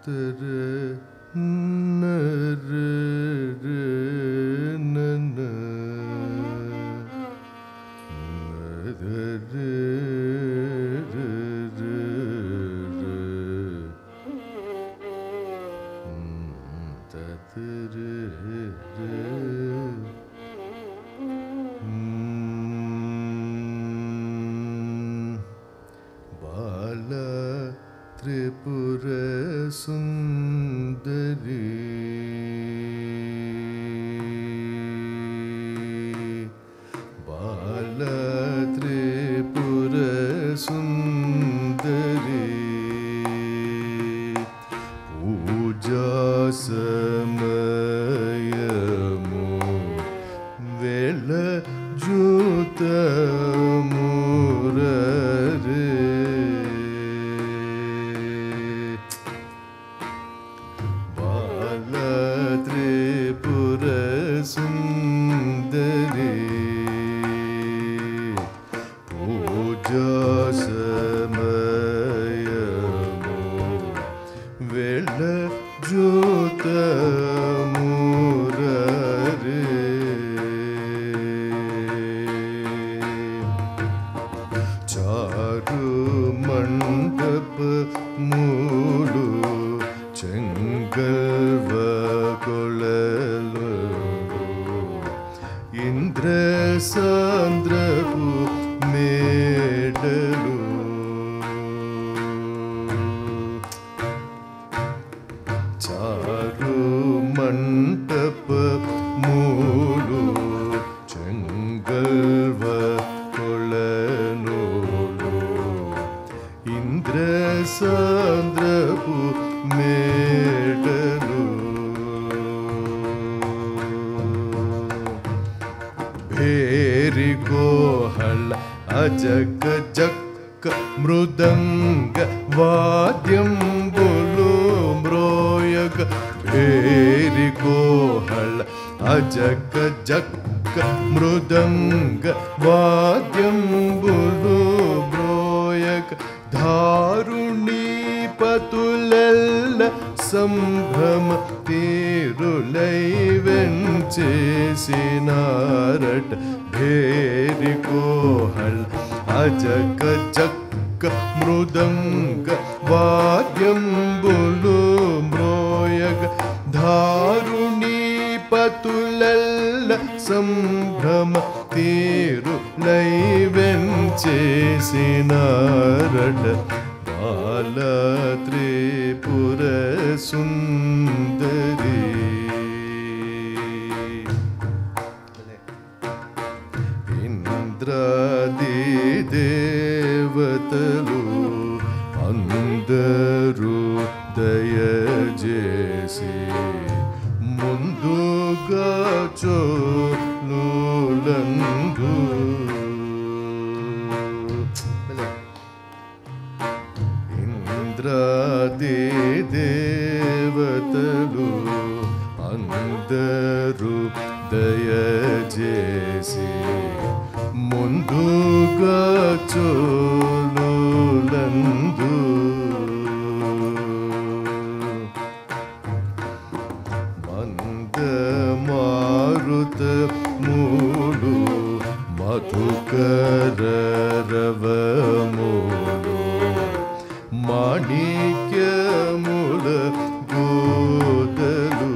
त्रिपुर सुंदरी बाला त्रिपुर सुंदरी पूजा समयमु well जूत मुररे सुंदरी पूजा समयमु well जूत मुररे चारु मंडप मूलु चंगल्व कोळलु इंद्र सांद्रपु मेडलु चारु मंडप मूलु चंगल्व कोळलु इंद्र सांद्रपु मेडलु भेरी कोहल अजक जक मृदंग वाद्यं बोलो म्रोयग भेरी कोहल अजक जक मृदंग वाद्यं बोलो म्रोयग धारुणी पतुलल्ल संभ्रम तीरुलै वेंचेसिनारट भेरी कोहल अजक जक मृदंग वाद्यं बोलो म्रोयग धारुणी पतुलल्ल संभ्रम तीरुलै वेंचेसिनारट बाला त्रिपुर सुंदरी इंद्रादि देवतलु अंदरू दयजेसी ముందుగా చోలులందు ఇంద్రాది దేవతలు అందరూ దయచేసి ముందుగా చోలులందు मारुत मूलु मधुकर रवमूलु माणिक्य मूल गोदलु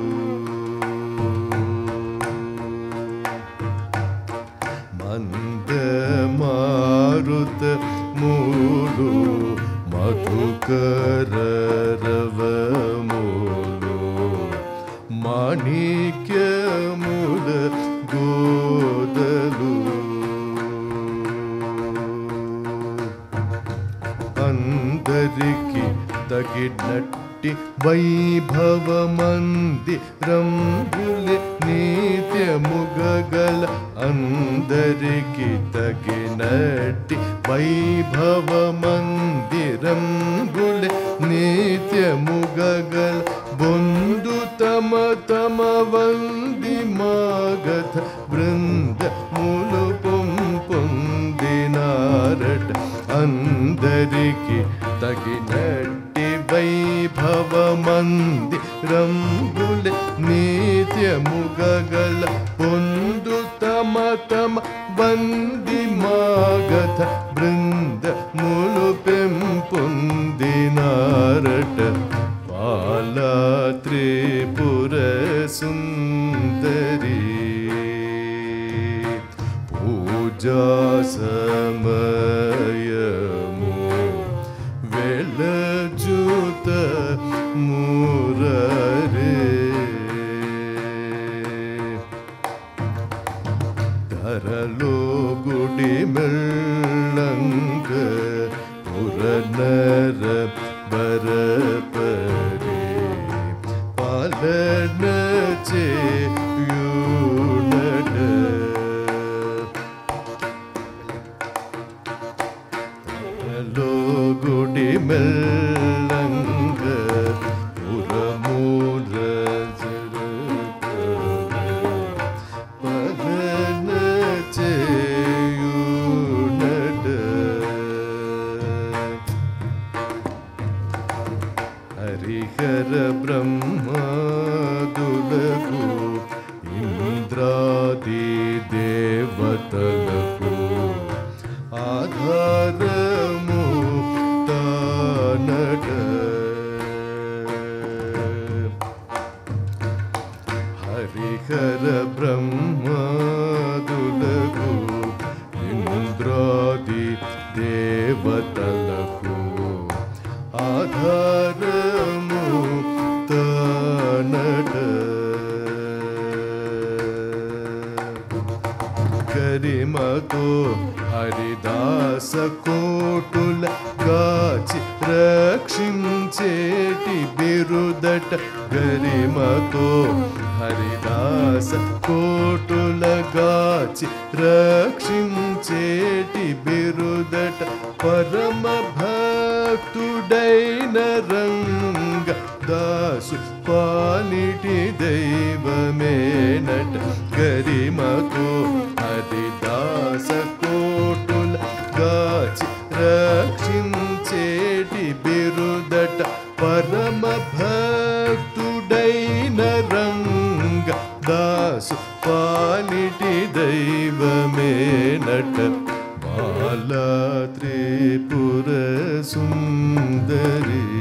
मंद मारुत मूलु मधुकर रवमूलु माणिक्य मूल गोदलु अंदरिकी तगिनट्टि वैभव मंदिरंबुले नित्य मुगगल अंदरिकी तगिनट्टि वैभव मंदिरंबुले नित्य मुगगल बंधु तम तम वंदि मागध वृंद मूलु अंदरिकी तगिनट्टि वैभव రంగులే నిత్యముగగల పొందు తమ తమ వంది మాగధ బృందములు పెంపొందినారట బాలా త్రిపుర సుందరి పూజా సమయము వెలజుత మురరే ధరలో గుడి మెల్లంగ పురనర బరపరే పాలన చేయునడ ధరలో గుడి మెల్లంగ పురమూర హరిహర బ్రహ్మాదులకు ఇంద్రాది దేవతలకు ఆధారము తానట హరిహర బ్రహ్మాదులకు ఇంద్రాది దేవతలకు ఆధారము తానట గరిమతో హరిదాస కోటుల కాచి రక్షించేటి బిరుదట గరిమతో హరిదాస కోటుల కాచి రక్షించేటి బిరుదట పరమ భక్తుడైన రంగ దాసు పాలిటి దైవమేనట గరిమతో హరిదాస కోటుల గాచి రక్షించేటి బిరుదట పరమ భక్తుడైన రంగ దాసు పాలిటి దైవమేనట బాలా త్రిపుర సుందరి